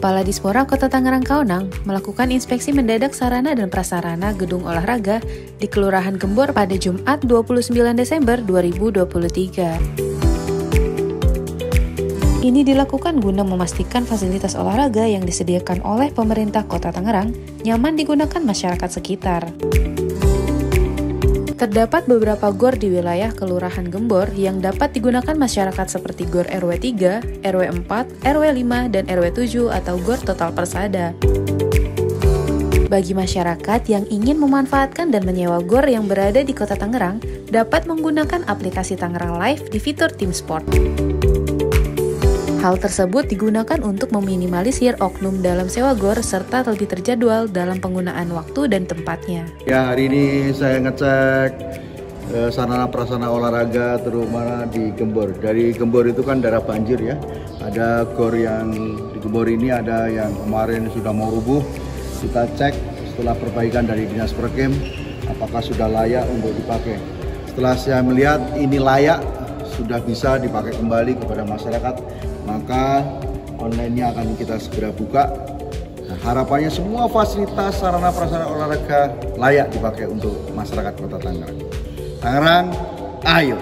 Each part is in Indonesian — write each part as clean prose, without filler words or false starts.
Kepala Dispora Kota Tangerang Kaunang melakukan inspeksi mendadak sarana dan prasarana gedung olahraga di Kelurahan Gembor pada Jumat 29 Desember 2023. Ini dilakukan guna memastikan fasilitas olahraga yang disediakan oleh pemerintah Kota Tangerang nyaman digunakan masyarakat sekitar. Terdapat beberapa GOR di wilayah Kelurahan Gembor yang dapat digunakan masyarakat seperti GOR RW 3, RW 4, RW 5, dan RW 7 atau GOR Total Persada. Bagi masyarakat yang ingin memanfaatkan dan menyewa GOR yang berada di Kota Tangerang, dapat menggunakan aplikasi Tangerang Live di fitur Tim Sport. Hal tersebut digunakan untuk meminimalisir oknum dalam sewa GOR serta lebih terjadwal dalam penggunaan waktu dan tempatnya. Ya, hari ini saya ngecek sarana prasarana olahraga terutama di Gembor. Dari Gembor itu kan daerah banjir ya. Ada GOR yang di Gembor ini ada yang kemarin sudah mau rubuh. Kita cek setelah perbaikan dari Dinas Perkem apakah sudah layak untuk dipakai. Setelah saya melihat ini layak, sudah bisa dipakai kembali kepada masyarakat, maka online-nya akan kita segera buka. Nah, harapannya semua fasilitas sarana prasarana olahraga layak dipakai untuk masyarakat Kota Tangerang. Tangerang, ayo!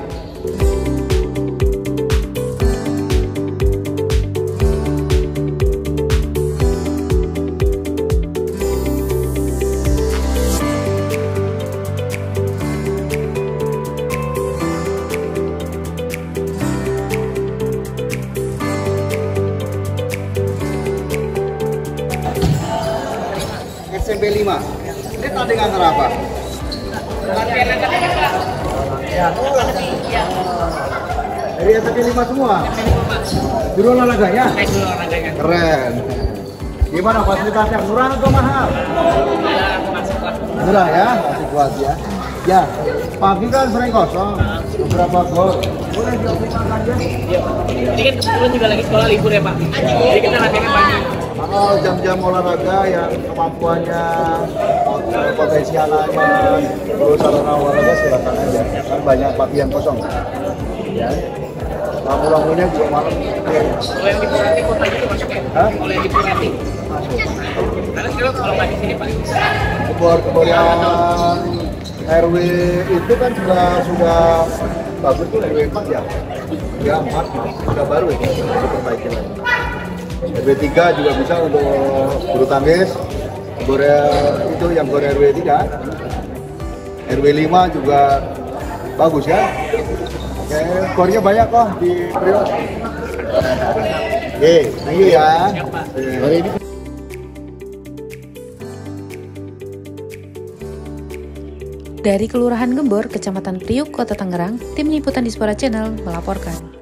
SMP 5. Ini tanding antara apa? Dari SMP 5 semua? Guru olahraganya? Keren. Gimana fasilitasnya? Murah atau mahal? Murah ya? Masih kuat ya? Ya, pagi kan sering kosong. Beberapa GOR. Boleh dioperasikan aja? Ini kan kebetulan juga lagi sekolah libur ya Pak. Jadi kita latihannya pagi. Kalau jam-jam olahraga yang kemampuannya potensi anaknya terus sarana olahraga silakan aja, kan banyak latihan kosong ya. Lampu-lampunya juga malam. Kalau yang di Purati kotanya itu masuk ya? Kalau yang di Purati masuk. Karena sekarang kalau nggak di sini Pak. Kebor yang RW itu kan juga sudah bagus tuh, RW 4 ya? Ya 4 sudah baru ya, diperbaiki lagi. RW 3 juga bisa untuk bulu tangkis. GOR itu yang GOR RW 3. RW 5 juga bagus ya. Oke, GOR-nya banyak kok di Priok. Oke, thank you ya. Dari Kelurahan Gembor, Kecamatan Priuk, Kota Tangerang, Tim Liputan Dispora Channel melaporkan.